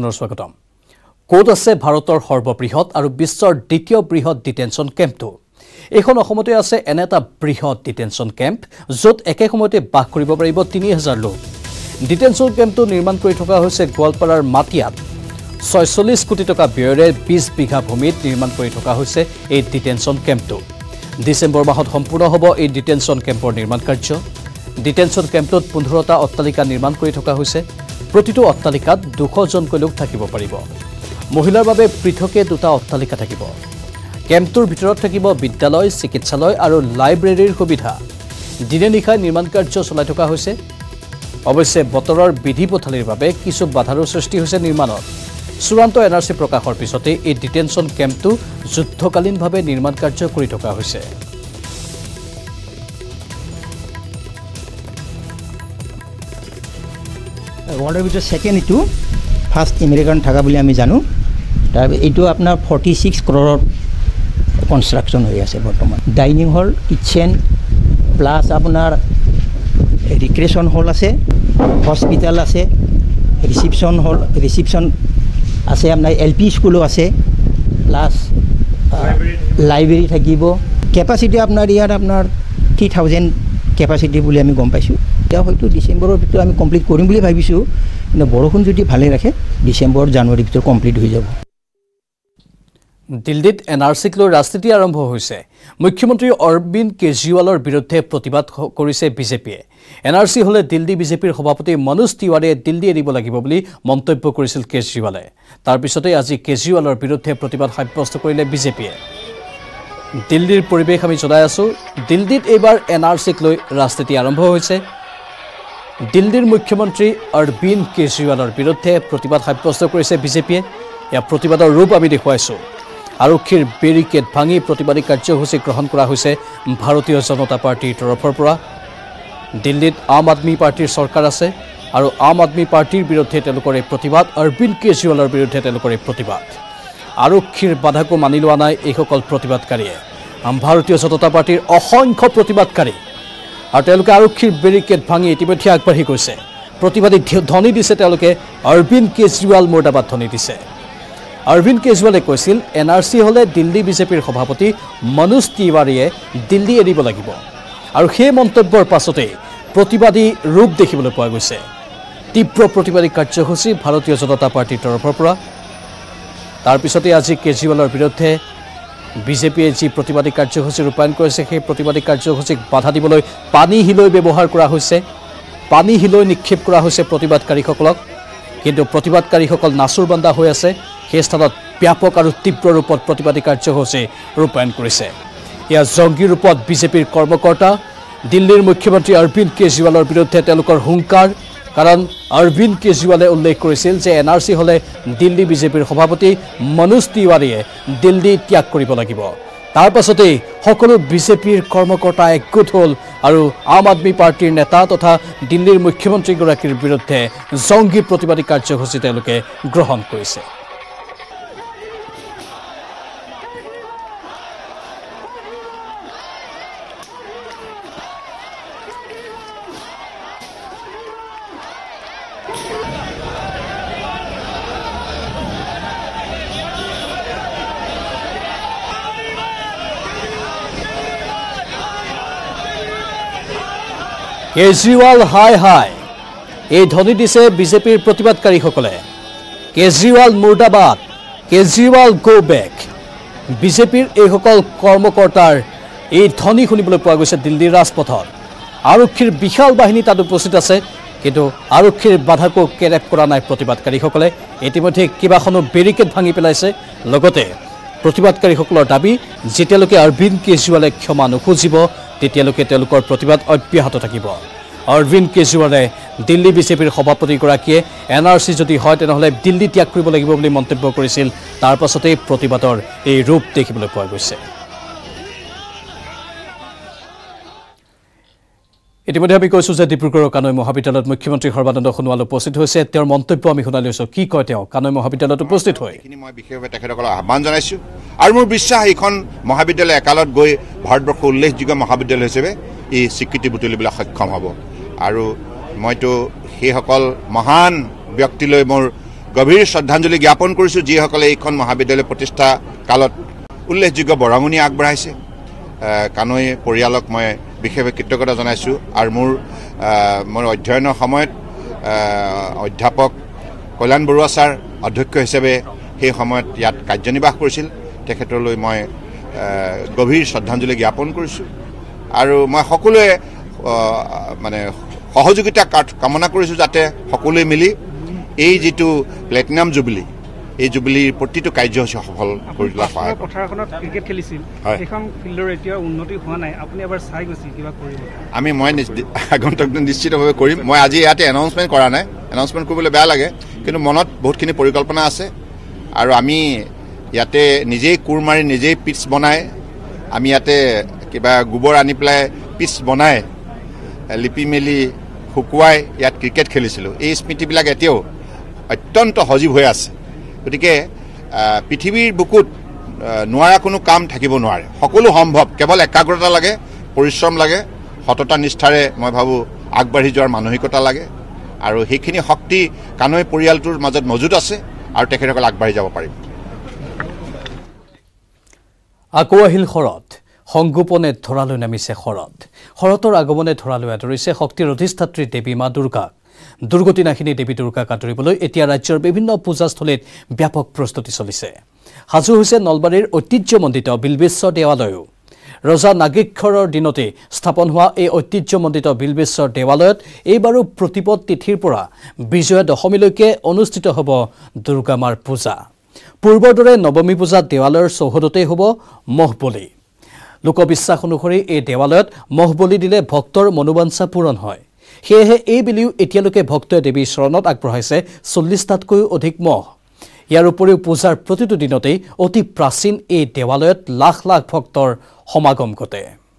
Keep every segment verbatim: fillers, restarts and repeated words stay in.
পুনৰ স্বাগতম কোড আছে ভাৰতৰ সৰ্ববৃহৎ আৰু বিশ্বৰ দ্বিতীয় বৃহৎ ডিটেনশন কেম্পটো এখন অসমতে আছে এনে এটা বৃহৎ ডিটেনশন কেম্প য'ত একে সময়তে বাস কৰিব পাৰিব তিনি হাজাৰ লোক ডিটেনশন কেম্পটো নিৰ্মাণ কৰি থকা হৈছে গোৱালপাৰাৰ মাটিয়াত ছয়চল্লিছ কোটি টকা ব্যয়েৰে বিশ বিঘা ভূমিত নিৰ্মাণ কৰি থকা হৈছে এই ডিটেনশন কেম্পটো ডিসেম্বৰ মাহত সম্পূৰ্ণ হ'ব এই ডিটেনশন কেম্পৰ নিৰ্মাণ কাৰ্য ডিটেনশন কেম্পটোত পোন্ধৰটা অট্টালিকা নিৰ্মাণ কৰি থকা হৈছে প্ৰতিটো অট্টালিকাত দুশ জনকৈ লোক থাকিব পাৰিব মহিলাৰ বাবে পৃথকে দুটা অট্টালিকা থাকিব কেম্পটোৰ ভিতৰত থাকিব বিদ্যালয় চিকিৎসালয় আৰু লাইব্ৰেৰীৰ সুবিধা দিনে নিশাই নিৰ্মাণ কাৰ্য চলাই থকা হৈছে অৱশ্যে বতৰৰ বিধি পথালিৰ বাবে কিছু বাধাৰো সৃষ্টি হৈছে নিৰ্মাণত চূড়ান্ত এনআৰসি প্ৰকাশৰ পিছতে এই ডিটেনশন কেম্পটো যুদ্ধকালীনভাৱে নিৰ্মাণ কাৰ্য কৰি থকা হৈছে ওয়ার্ল্ডের ভিতরে সেকেন্ড ইটু ফার্স্ট আমেরিকান থাকা বলে আমি জানো তার এইটো আপনার ফর্টি সিক্স ক্রোড়র কনস্ট্রাকশন হয়ে আছে বর্তমান ডাইনিং হল কিচেন প্লাস আপনার রিক্রিয়েশন হল আছে হসপিটাল আছে রিসিপশন হল রিসিপশন আছে আপনার এলপি স্কুলও আছে প্লাস লাইব্রেরি থাকিব ক্যাপাসিটি আপনার ইয়ার আপনার থ্রি থাউজেন্ড ক্যাপাসিটি বলে আমি গম পাইছোঁ এতিয়া হয়তো ডিসেম্বৰৰ ভিতৰত আমি কমপ্লিট কৰিম বুলি ভাবিছোঁ কিন্তু বৰষুণ যদি ভালে ৰাখে ডিসেম্বৰ জানুৱাৰীৰ ভিতৰত কমপ্লিট হৈ যাব দিল্লীত এনআৰসিক লৈ ৰাজনীতি আৰম্ভ হৈছে মুখ্যমন্ত্ৰী অৰবিন্দ কেজৰিৱালৰ বিৰুদ্ধে প্ৰতিবাদ কৰিছে বিজেপিয়ে এনআৰসি হলে দিল্লী বিজেপিৰ সভাপতি মনোজ তিৱাৰীয়ে দিল্লী এৰিব লাগিব বুলি মন্তব্য কৰিছিল কেজৰিৱালে তাৰ পিছতে আজি কেজৰিৱালৰ বিৰুদ্ধে প্ৰতিবাদ সাব্যস্ত কৰিলে বিজেপিয়ে দিল্লীৰ পৰিৱেশ আমি জনাই আছো দিল্লীত এইবাৰ এনআৰসিক লৈ ৰাজনীতি আৰম্ভ হৈছে দিল্লীৰ মুখ্যমন্ত্ৰী অৰবিন্দ কেজৰিৱালৰ বিৰুদ্ধে প্ৰতিবাদ সাব্যস্ত কৰিছে বিজেপিয়ে ইয়া প্ৰতিবাদৰ ৰূপ আমি দেখুৱাইছো আৰক্ষীৰ বেৰিকেড ভাঙি প্ৰতিবাদী কাৰ্যসূচী গ্ৰহণ কৰা হৈছে ভাৰতীয় জনতা পাৰ্টিৰ তৰফৰ পৰা দিল্লীত আম আদমি পাৰ্টিৰ চৰকাৰ আছে আৰু আম আদমি পাৰ্টিৰ বিৰুদ্ধে তেওঁলোকৰ এই প্ৰতিবাদ অৰবিন্দ কেজৰিৱালৰ বিৰুদ্ধে তেওঁলোকৰ এই প্ৰতিবাদ আৰক্ষীৰ বাধাকো মানি লোৱা নাই এইসকল প্ৰতিবাদকাৰীয়ে ভাৰতীয় জনতা পাৰ্টিৰ অসংখ্য প্ৰতিবাদকাৰী আৰু তেওঁলোকে আৰক্ষীৰ বেৰিকেড ভাঙি ইতিমধ্যে আগবাঢ়ি গৈছে প্ৰতিবাদী ধ্বনি দিছে তেওঁলোকে অৰবিন্দ কেজৰিৱাল মুৰ্দাবাদ ধ্বনি দিছে অৰবিন্দ কেজৰিৱালে কৈছিল এনআৰসি হলে দিল্লী বিজেপিৰ সভাপতি মনোজ তিৱাৰীয়ে দিল্লী এৰিব লাগিব আৰু সেই মন্তব্যৰ পাছতে প্ৰতিবাদী ৰূপ দেখিবলৈ পোৱা গৈছে তীব্ৰ প্ৰতিবাদী কাৰ্যসূচী ভাৰতীয় জনতা পাৰ্টিৰ তৰফৰ পৰা তাৰ পিছতে আজি কেজৰিৱালৰ বিৰুদ্ধে বিজেপিয়ে যি প্ৰতিবাদী কাৰ্যসূচী ৰূপায়ণ কৰিছে সেই প্ৰতিবাদী কাৰ্যসূচীক বাধা দিবলৈ পানী হিলৈ ব্যৱহাৰ কৰা হৈছে পানী হিলৈ নিক্ষেপ কৰা হৈছে প্ৰতিবাদকাৰীসকলক কিন্তু প্ৰতিবাদকাৰীসকল নাচুৰবান্দা হৈ আছে সেই স্থানত ব্যাপক আৰু তীব্ৰ ৰূপত প্ৰতিবাদী কাৰ্যসূচী ৰূপায়ণ কৰিছে ইয়াৰ জংগী ৰূপত বিজেপিৰ কৰ্মকৰ্তা দিল্লীৰ মুখ্যমন্ত্ৰী অৰবিন্দ কেজৰিৱালৰ বিৰুদ্ধে তেওঁলোকৰ হুংকাৰ কাৰণ অৰবিন্দ কেজৰিৱালে উল্লেখ কৰিছিল যে এনআৰসি হলে দিল্লী বিজেপিৰ সভাপতি মনোজ তিৱাৰীয়ে দিল্লী ত্যাগ কৰিব লাগিব তাৰ পাছতে সকলো বিজেপিৰ কৰ্মকৰ্তা একগোট হ'ল আৰু আম আদমি পাৰ্টিৰ নেতা তথা দিল্লীৰ মুখ্যমন্ত্ৰীগৰাকীৰ বিৰুদ্ধে জংগী প্ৰতিবাদী কাৰ্যসূচী তেওঁলোকে গ্ৰহণ কৰিছে কেজৰিৱাল হাই হাই এই ধ্বনি দিছে বিজেপিৰ প্ৰতিবাদকাৰীসকলে কেজৰিৱাল মুৰ্দাবাদ কেজৰিৱাল গো বেক বিজেপিৰ এইসকল কৰ্মকৰ্তাৰ এই ধ্বনি শুনিবলৈ পোৱা গৈছে দিল্লীৰ ৰাজপথত আৰক্ষীৰ বিশাল বাহিনী তাত উপস্থিত আছে কিন্তু আৰক্ষীৰ বাধাকো কেৰেপ কৰা নাই প্ৰতিবাদকাৰীসকলে ইতিমধ্যে কিবাখনো বেৰিকেড ভাঙি পেলাইছে লগতে প্ৰতিবাদকাৰীসকলৰ দাবী যেতিয়ালৈকে অৰবিন্দ কেজৰিৱালে ক্ষমা নুখুজিব তেতিয়ালৈকে তেওঁলোকৰ প্ৰতিবাদ অব্যাহত থাকিব অৰবিন্দ কেজৰিৱালে দিল্লী বিজেপিৰ সভাপতিগৰাকীয়ে এনআৰসি যদি হয় তেনেহ'লে দিল্লী ত্যাগ কৰিব লাগিব বুলি মন্তব্য কৰিছিল তাৰ পাছতে প্ৰতিবাদৰ এই ৰূপ দেখিবলৈ পোৱা গৈছে ইতিমধ্যে আমি কৈছো যে ডিব্ৰুগড়ৰ কানৈ মহাবিদ্যালয়ত মুখ্যমন্ত্ৰী সৰ্বানন্দ সোণোৱাল উপস্থিত হৈছে তেওঁৰ মন্তব্য আমি শুনাই লৈছো কি কয় তেওঁ কানৈ মহাবিদ্যালয়ত উপস্থিত হৈ এইখিনি মই বিশেষভাৱে তেখেতসকলক আহ্বান জনাইছো আৰু মোৰ বিশ্বাস এইখন মহাবিদ্যালয় একালত গৈ ভাৰতবৰ্ষৰ উল্লেখযোগ্য মহাবিদ্যালয় হিচাপে এই স্বীকৃতি বুটলিবলৈ সক্ষম হ'ব আৰু মইতো সেইসকল মহান ব্যক্তিলৈ মোৰ গভীৰ শ্ৰদ্ধাঞ্জলি জ্ঞাপন কৰিছোঁ যিসকলে এইখন মহাবিদ্যালয় প্ৰতিষ্ঠা কালত উল্লেখযোগ্য বৰঙণি আগবঢ়াইছে। কানৈ পৰিয়ালক মই বিশেষ কৃতজ্ঞতা জনাইছোঁ আৰু মোৰ মোৰ অধ্যয়নৰ সময়ত অধ্যাপক কল্যাণ বৰুৱা ছাৰ অধ্যক্ষ হিচাপে সেই সময়ত ইয়াত কাৰ্যনিৰ্বাহ কৰিছিল। তেখেতলৈ মই গভীৰ শ্ৰদ্ধাঞ্জলি জ্ঞাপন কৰিছোঁ আৰু মই সকলোৱে মানে সহযোগিতা কামনা কৰিছোঁ যাতে সকলোৱে মিলি এই যিটো প্লেটিনাম জুবিলি এই জুবিলিৰ প্ৰতিটো কাৰ্যসূচী সফল কৰি তোলা সহায় পথাৰখনত ক্ৰিকেট খেলিছিল সেইখন ফিল্ডৰ এতিয়া উন্নতি হোৱা নাই আপুনি এবাৰ চাই গৈছিল কিবা কৰিব আমি মই আগন্তুক নিশ্চিতভাৱে কৰিম। মই আজি ইয়াতে এনাউন্সমেণ্ট কৰা নাই, এনাউন্সমেণ্ট কৰিবলৈ বেয়া লাগে, কিন্তু মনত বহুতখিনি পৰিকল্পনা আছে আৰু আমি ইয়াতে নিজেই কোৰ মাৰি নিজেই পিটছ বনাই আমি ইয়াতে কিবা গোবৰ আনি পেলাই পিটছ বনাই লিপি মেলি শুকুৱাই ইয়াত ক্ৰিকেট খেলিছিলোঁ। এই স্মৃতিবিলাক এতিয়াও অত্যন্ত সজীৱ হৈ আছে। গতিকে পৃথিৱীৰ বুকুত নোৱাৰা কোনো কাম থাকিব নোৱাৰে, সকলো সম্ভৱ, কেৱল একাগ্ৰতা লাগে, পৰিশ্ৰম লাগে, সততা নিষ্ঠাৰে মই ভাবোঁ আগবাঢ়ি যোৱাৰ মানসিকতা লাগে আৰু সেইখিনি শক্তি কানৈ পৰিয়ালটোৰ মাজত মজুত আছে আৰু তেখেতসকল আগবাঢ়ি যাব পাৰিব। আকৌ আহিল শৰৎ, সংগোপনে ধৰালৈ নামিছে শৰৎ। শৰতৰ আগমনে ধৰালৈ আদৰিছে শক্তিৰ অধিষ্ঠাত্ৰী দেৱী মা দুৰ্গাক। দুৰ্গতি নাশিনী দেৱী দুৰ্গাক আদৰিবলৈ এতিয়া ৰাজ্যৰ বিভিন্ন পূজাস্থলীত ব্যাপক প্ৰস্তুতি চলিছে। সাজু হৈছে নলবাৰীৰ ঐতিহ্যমণ্ডিত বিল্বেশ্বৰ দেৱালয়ো। ৰজা নাগেশ্বৰৰ দিনতে স্থাপন হোৱা এই ঐতিহ্যমণ্ডিত বিল্বেশ্বৰ দেৱালয়ত এইবাৰো প্ৰতিপদ তিথিৰ পৰা বিজয়া দশমীলৈকে অনুষ্ঠিত হ'ব দুৰ্গা মাৰ পূজা। পূৰ্বৰ দৰে নৱমী পূজা দেৱালয়ৰ চৌহদতেই হ'ব মহ বলি। লোকবিশ্বাস অনুসৰি এই দেৱালয়ত মহ বলি দিলে ভক্তৰ মনোবাঞ্ছা পূৰণ হয়। সেয়েহে এই বুলিও এতিয়ালৈকে ভক্তই দেৱীৰ চৰণত আগবঢ়াইছে চল্লিছটাতকৈও অধিক মহ। ইয়াৰ উপৰিও পূজাৰ প্ৰতিটো দিনতেই অতি প্ৰাচীন এই দেৱালয়ত লাখ লাখ ভক্তৰ সমাগম ঘটে।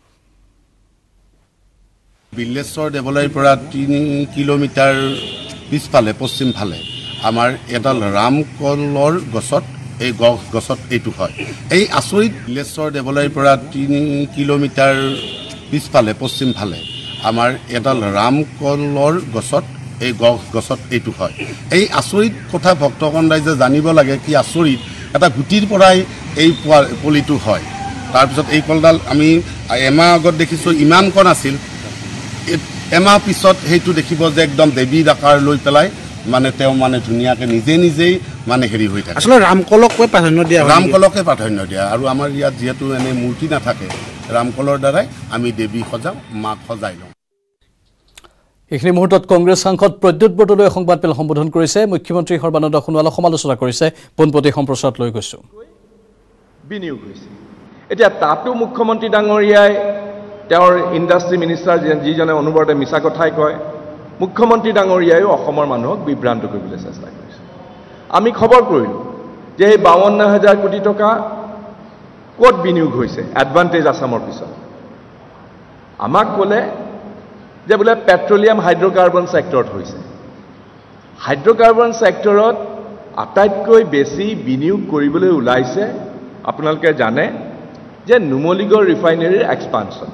বিল্বেশ্বৰ দেৱালয়ৰ পৰা তিনি কিলোমিটাৰ পিছফালে পশ্চিম ফালে আমাৰ এডাল ৰামকলৰ গছত এই গছ গছত এইটো হয়। এই আচৰিত বিল্বেশ্বৰ দেৱালয়ৰ পৰা তিনি কিলোমিটাৰ পিছফালে পশ্চিম ফালে আমাৰ এডাল ৰামকলৰ গছত এই গছ গছত এইটো হয়। এই আচৰিত কথা ভক্তগণ ৰাইজে জানিব লাগে, কি আচৰিত এটা গুটিৰ পৰাই এই পুলিটো হয়। তাৰপিছত এই কলডাল আমি এমাহ আগত দেখিছোঁ ইমান কণ আছিল, এমাহ পিছত সেইটো দেখিব যে একদম দেৱীৰ আকাৰ লৈ পেলাই মানে তেওঁ মানে ধুনীয়াকৈ নিজে নিজেই মানে হেৰি হৈ থাকে। আচলতে ৰামকলকে প্ৰাধান্য দিয়া, ৰামকলকে প্ৰাধান্য দিয়া আৰু আমাৰ ইয়াত যিহেতু এনেই মূৰ্তি নাথাকে, ৰামকলৰ দ্বাৰাই আমি দেৱী সজাওঁ, মাক সজাই লওঁ। এইখিনি মুহূৰ্তত কংগ্ৰেছ সাংসদ প্ৰদ্যুৎ বৰদলৈয়ে সংবাদমেল সম্বোধন কৰিছে। মুখ্যমন্ত্ৰী সৰ্বানন্দ সোণোৱালক সমালোচনা কৰিছে। পোনপটীয়া সম্প্ৰচাৰত লৈ গৈছোঁ। বিনিয়োগ হৈছে এতিয়া তাতো মুখ্যমন্ত্ৰী ডাঙৰীয়াই তেওঁৰ ইণ্ডাষ্ট্ৰী মিনিষ্টাৰ যিজনে অনুবৰ্তে মিছা কথাই কয়, মুখ্যমন্ত্ৰী ডাঙৰীয়াইও অসমৰ মানুহক বিভ্ৰান্ত কৰিবলৈ চেষ্টা কৰিছে। আমি খবৰ কৰিলোঁ যে এই বাৱন্ন হাজাৰ কোটি টকা ক'ত বিনিয়োগ হৈছে এডভান্টেজ আছামৰ পিছত। আমাক ক'লে যে বোলে পেট্ৰলিয়াম হাইড্ৰ'কাৰ্বন ছেক্টৰত হৈছে। হাইড্ৰ'কাৰ্বন ছেক্টৰত আটাইতকৈ বেছি বিনিয়োগ কৰিবলৈ ওলাইছে আপোনালোকে জানে যে নুমলীগড় ৰিফাইনেৰীৰ এক্সপানশ্যন।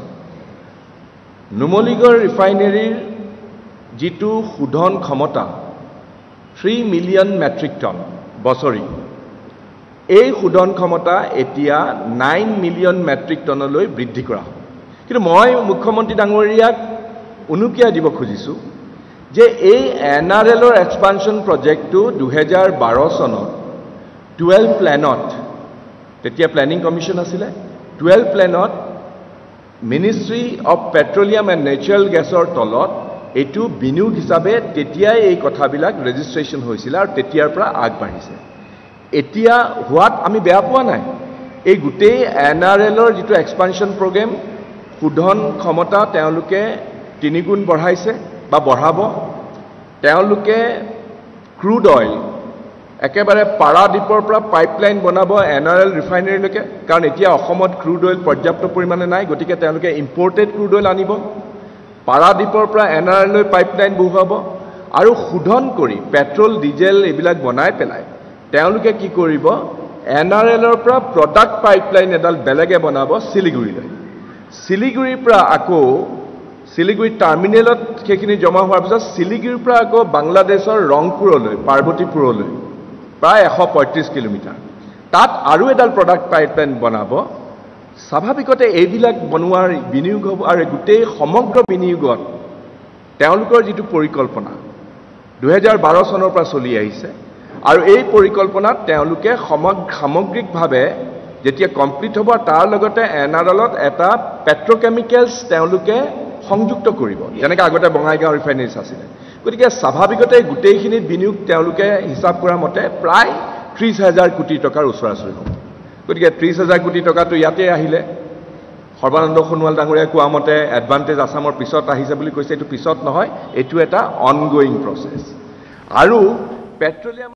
নুমলীগড় ৰিফাইনেৰীৰ যিটো শোধন ক্ষমতা থ্ৰী মিলিয়ন মেট্ৰিক টন বছৰি, এই শোধন ক্ষমতা এতিয়া নাইন মিলিয়ন মেট্ৰিক টনলৈ বৃদ্ধি কৰা হ'ব। কিন্তু মই মুখ্যমন্ত্ৰী ডাঙৰীয়াক উনুকিয়াই দিব খুজিছোঁ যে এই এন আৰ এলৰ এক্সপানশ্যন প্ৰজেক্টটো দুহেজাৰ বাৰ চনত টুৱেলভ প্লেনত, তেতিয়া প্লেনিং কমিশ্যন আছিলে, টুৱেলভ প্লেনত ministry of petroleum and natural গেছৰ তলত এইটো বিনিয়োগ হিচাপে তেতিয়াই এই কথাবিলাক ৰেজিষ্ট্ৰেশ্যন হৈছিলে আৰু তেতিয়াৰ পৰা আগবাঢ়িছে। এতিয়া হোৱাত আমি বেয়া পোৱা নাই। এই গোটেই এন আৰ এলৰ যিটো এক্সপানশ্যন প্ৰগ্ৰেম, শোধন ক্ষমতা তেওঁলোকে তিনিগুণ বঢ়াইছে বা বঢ়াব। তেওঁলোকে ক্ৰুড অইল একেবাৰে পাৰাদ্বীপৰ পৰা পাইপলাইন বনাব এন আৰ এল ৰিফাইনেৰীলৈকে, কাৰণ এতিয়া অসমত ক্ৰুড অইল পৰ্যাপ্ত পৰিমাণে নাই, গতিকে তেওঁলোকে ইম্পৰ্টেড ক্ৰুড অইল আনিব, পাৰাদ্বীপৰ পৰা এন আৰ এললৈ পাইপলাইন বহুৱাব আৰু শোধন কৰি পেট্ৰল ডিজেল এইবিলাক বনাই পেলাই তেওঁলোকে কি কৰিব, এন আৰ এলৰ পৰা প্ৰডাক্ট পাইপলাইন এডাল বেলেগে বনাব শিলিগুৰিলৈ। শিলিগুৰিৰ পৰা আকৌ শিলিগুৰি টাৰ্মিনেলত সেইখিনি জমা হোৱাৰ পিছত শিলিগুৰিৰ পৰা আকৌ বাংলাদেশৰ ৰংপুৰলৈ, পাৰ্বতীপুৰলৈ প্ৰায় এশ পঁয়ত্ৰিছ কিলোমিটাৰ তাত আৰু এডাল প্ৰডাক্ট পাইপলাইন বনাব স্বাভাৱিকতে এইবিলাক বনোৱাৰ বিনিয়োগ হ'ব আৰু গোটেই সমগ্ৰ বিনিয়োগত তেওঁলোকৰ যিটো পৰিকল্পনা দুহেজাৰ বাৰ চনৰ পৰা চলি আহিছে আৰু এই পৰিকল্পনাত তেওঁলোকে সামগ্ৰিকভাৱে যেতিয়া কমপ্লিট হ'ব তাৰ লগতে এন আৰ এলত এটা পেট্ৰকেমিকেলছ তেওঁলোকে সংযুক্ত কৰিব যেনেকৈ আগতে বঙাইগাঁও ৰিফাইনেৰীজ আছিলে গতিকে স্বাভাৱিকতে গোটেইখিনিত বিনিয়োগ তেওঁলোকে হিচাপ কৰা মতে প্ৰায় ত্ৰিছ হাজাৰ কোটি টকাৰ ওচৰা ওচৰি হ'ব গতিকে ত্ৰিছ হাজাৰ কোটি টকাটো ইয়াতে আহিলে সৰ্বানন্দ সোণোৱাল ডাঙৰীয়াই কোৱা মতে এডভান্টেজ আছামৰ পিছত আহিছে বুলি কৈছে এইটো পিছত নহয় এইটো এটা অনগয়িং প্ৰচেছ আৰু পেট্ৰলিয়াম